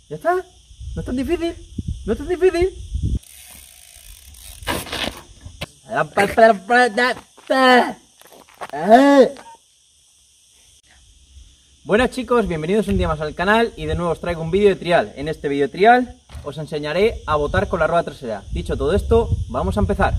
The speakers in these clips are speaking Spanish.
¿Ya está? ¿No es tan difícil? ¿No es tan difícil? Buenas chicos, bienvenidos un día más al canal y de nuevo os traigo un vídeo de trial. En este vídeo de trial os enseñaré a botar con la rueda trasera. Dicho todo esto, vamos a empezar.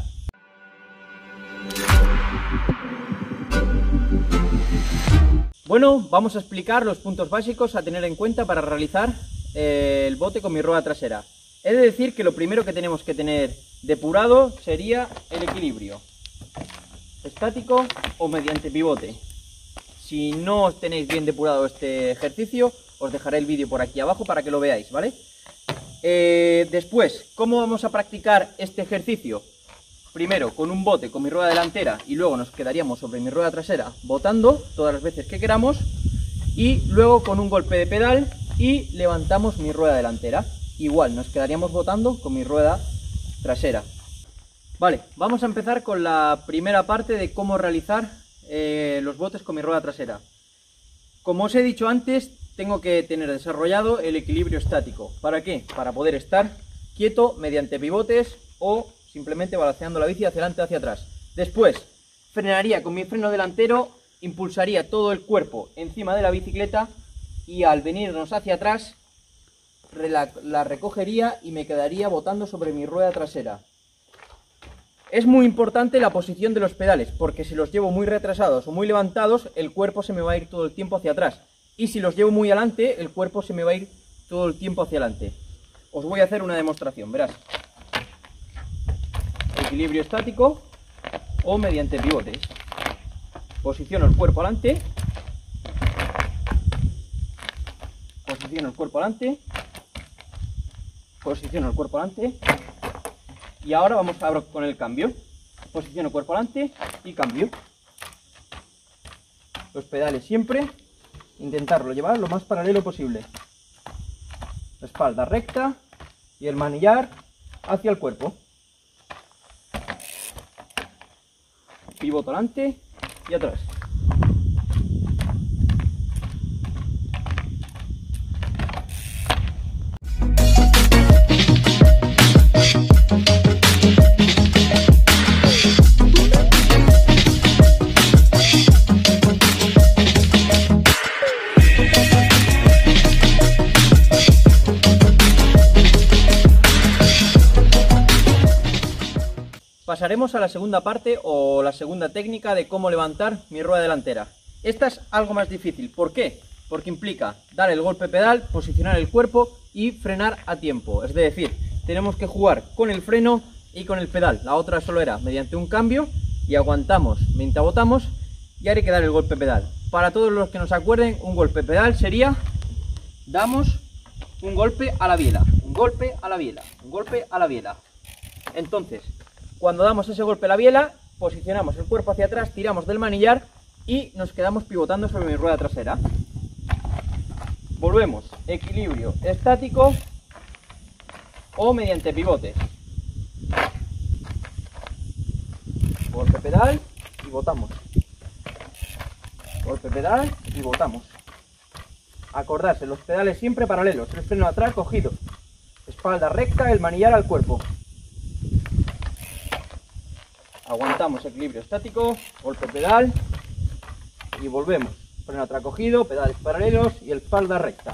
Bueno, vamos a explicar los puntos básicos a tener en cuenta para realizar el bote con mi rueda trasera. He de decir que lo primero que tenemos que tener depurado sería el equilibrio estático o mediante pivote. Si no tenéis bien depurado este ejercicio, os dejaré el vídeo por aquí abajo para que lo veáis, ¿vale? Después, ¿cómo vamos a practicar este ejercicio? Primero con un bote con mi rueda delantera y luego nos quedaríamos sobre mi rueda trasera botando todas las veces que queramos, y luego con un golpe de pedal y levantamos mi rueda delantera. Igual nos quedaríamos botando con mi rueda trasera. Vale, vamos a empezar con la primera parte de cómo realizar los botes con mi rueda trasera. Como os he dicho antes, tengo que tener desarrollado el equilibrio estático. ¿Para qué? Para poder estar quieto mediante pivotes o simplemente balanceando la bici hacia adelante o hacia atrás. Después, frenaría con mi freno delantero, impulsaría todo el cuerpo encima de la bicicleta y al venirnos hacia atrás la recogería y me quedaría botando sobre mi rueda trasera. Es muy importante la posición de los pedales, porque si los llevo muy retrasados o muy levantados, el cuerpo se me va a ir todo el tiempo hacia atrás. Y si los llevo muy adelante, el cuerpo se me va a ir todo el tiempo hacia adelante. Os voy a hacer una demostración, verás. Equilibrio estático o mediante pivotes. Posiciono el cuerpo adelante. Posiciono el cuerpo adelante. Posiciono el cuerpo adelante. Y ahora vamos a con el cambio. Posiciono el cuerpo adelante y cambio. Los pedales siempre, intentarlo llevar lo más paralelo posible. La espalda recta y el manillar hacia el cuerpo. Pivoto adelante y atrás. Pasaremos a la segunda parte o la segunda técnica de cómo levantar mi rueda delantera. Esta es algo más difícil. ¿Por qué? Porque implica dar el golpe pedal, posicionar el cuerpo y frenar a tiempo. Es decir, tenemos que jugar con el freno y con el pedal. La otra solo era mediante un cambio y aguantamos mientras botamos y ahora hay que dar el golpe pedal. Para todos los que nos acuerden, un golpe pedal sería: damos un golpe a la biela, un golpe a la biela, un golpe a la biela. Entonces, cuando damos ese golpe a la biela, posicionamos el cuerpo hacia atrás, tiramos del manillar y nos quedamos pivotando sobre mi rueda trasera. Volvemos, equilibrio estático o mediante pivotes. Golpe pedal y botamos. Golpe pedal y botamos. Acordarse, los pedales siempre paralelos, el freno atrás cogido, espalda recta, el manillar al cuerpo. Aguantamos equilibrio estático, golpe pedal y volvemos. Freno atrás cogido, pedales paralelos y el espalda recta.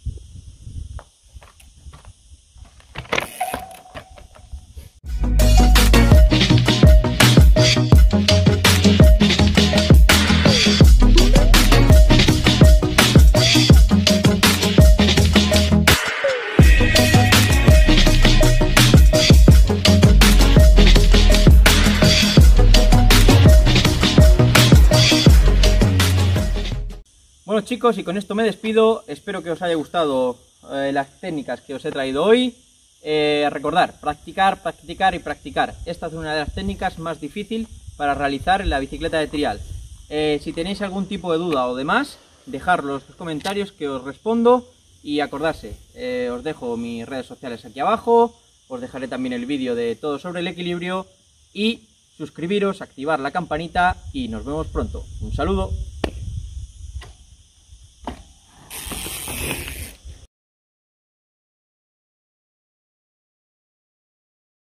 Bueno chicos, y con esto me despido. Espero que os haya gustado las técnicas que os he traído hoy. Recordar, practicar, practicar y practicar. Esta es una de las técnicas más difíciles para realizar en la bicicleta de trial. Si tenéis algún tipo de duda o demás, dejadlo en los comentarios que os respondo. Y acordarse, os dejo mis redes sociales aquí abajo, os dejaré también el vídeo de todo sobre el equilibrio y suscribiros, activar la campanita y nos vemos pronto. Un saludo.